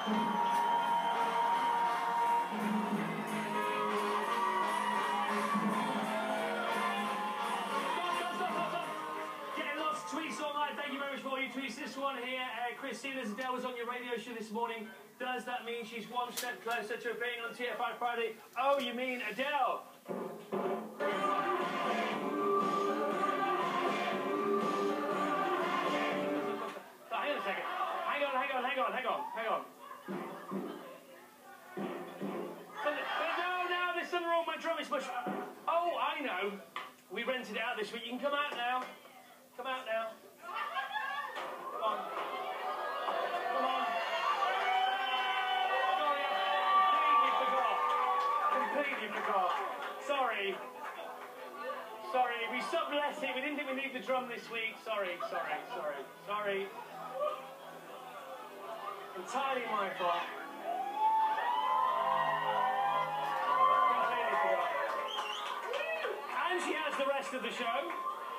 Tweets online, thank you very much for all your tweets. This one here, Christine, as Adele was on your radio show this morning. Does that mean she's one step closer to appearing on TFI Friday? Oh, you mean Adele? Hang on a second. Hang on. No, there's something wrong with my drum. It's much... Oh, I know. We rented it out this week. You can come out now. Come out now. Come on. Sorry, I completely forgot. Sorry. We sublet it. We didn't think we needed the drum this week. Sorry. Entirely my fault. Completely forgot. And she has the rest of the show.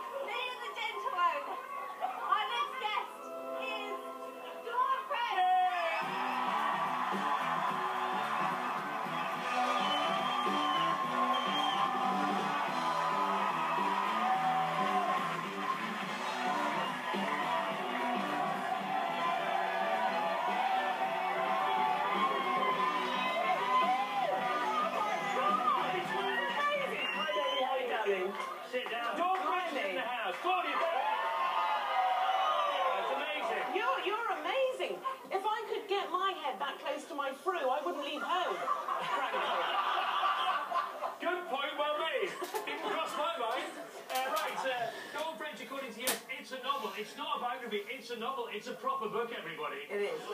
Sit down. Dawn in the house. Claudia. It's amazing. You're amazing. If I could get my head that close to my fru, I wouldn't leave home. Frankly. Good point, well made. Didn't cross my mind. Dawn French, according to you, it's a novel. It's not a biography. It's a novel. It's a proper book, everybody. It is.